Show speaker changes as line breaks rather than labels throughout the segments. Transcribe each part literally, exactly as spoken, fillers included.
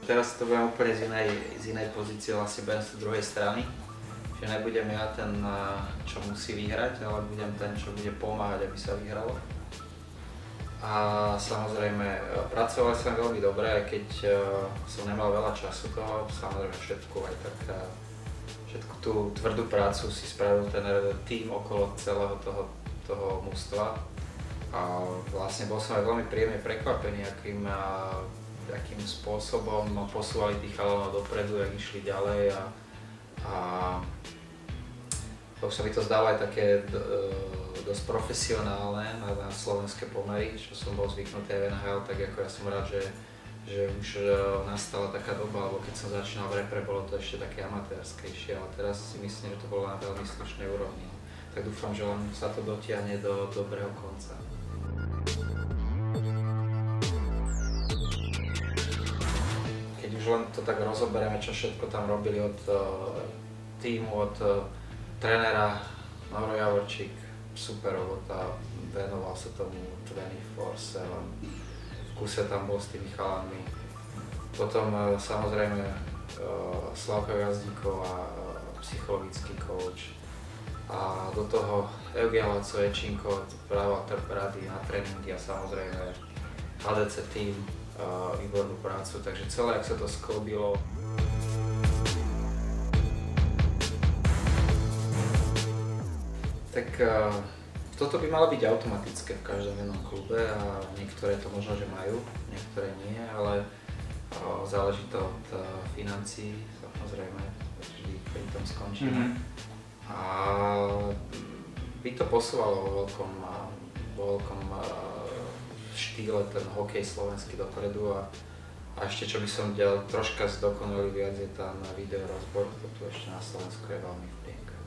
teraz to budem úplne z inej, z inej pozície, vlastne budem z druhej strany. Že nebudem ja ten, čo musí vyhrať, ale budem ten, čo bude pomáhať, aby sa vyhralo. A samozrejme, pracoval som veľmi dobre, aj keď som nemal veľa času toho, samozrejme všetku aj tak, všetku tú tvrdú prácu si spravil ten tým okolo celého toho, toho mužstva. A vlastne bol som aj veľmi príjemne prekvapený, akým, akým spôsobom posúvali tých chalanov dopredu, jak išli ďalej. A, a to sa mi to zdalo aj také dosť profesionálne na, na slovenské pomery, čo som bol zvyknutý aj v en há el, tak ako ja som rád, že, že už nastala taká doba, alebo keď som začínal v repre, bolo to ešte také amatérskejšie, ale teraz si myslím, že to bolo na veľmi slušnej úrovni. Tak dúfam, že len sa to dotiahne do dobrého konca. Keď už len to tak rozoberieme, čo všetko tam robili od uh, týmu, od uh, trénera Noro Javorčík, super robota, venoval sa tomu dvadsaťštyri sedem, v kuse tam bol s tými chalanmi. Potom uh, samozrejme uh, Slavko Gazdíkov a uh, psychologický coach. A do toho Eugen Laco Ečinko brával rady na tréningy a samozrejme há dé cé tým, uh, výbornú prácu, takže celé, jak sa to sklbilo. Tak uh, toto by malo byť automatické v každom jednom klube a niektoré to možno, že majú, niektoré nie, ale uh, záleží to od uh, financií, samozrejme, vždy pri tom skončíme. Mm-hmm. A by to posúvalo vo veľkom, vo veľkom štýle ten hokej slovenský dopredu a, a ešte čo by som ďal troška zdokonalil viac je tam video rozbor, to tu ešte na Slovensku je veľmi v plienke.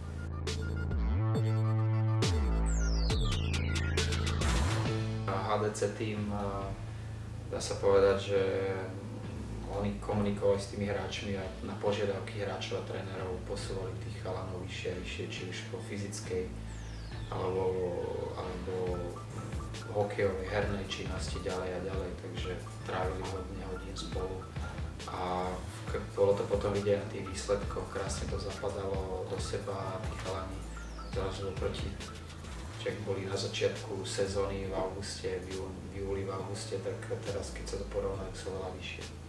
há dé cé tým, dá sa povedať, že oni komunikovali s tými hráčmi a na požiadavky hráčov a trénerov posúvali tých chalanov vyššie a vyššie, či už po fyzickej alebo, alebo hokejovej, hernej činnosti ďalej a ďalej, takže trávili hodne hodín spolu a bolo to potom vidieť na tých výsledkoch, krásne to zapadalo do seba a tí chalani zrazu oproti, čo boli na začiatku sezóny v auguste, v júli, v auguste, tak teraz keď sa to porovnajú, sú veľa vyššie.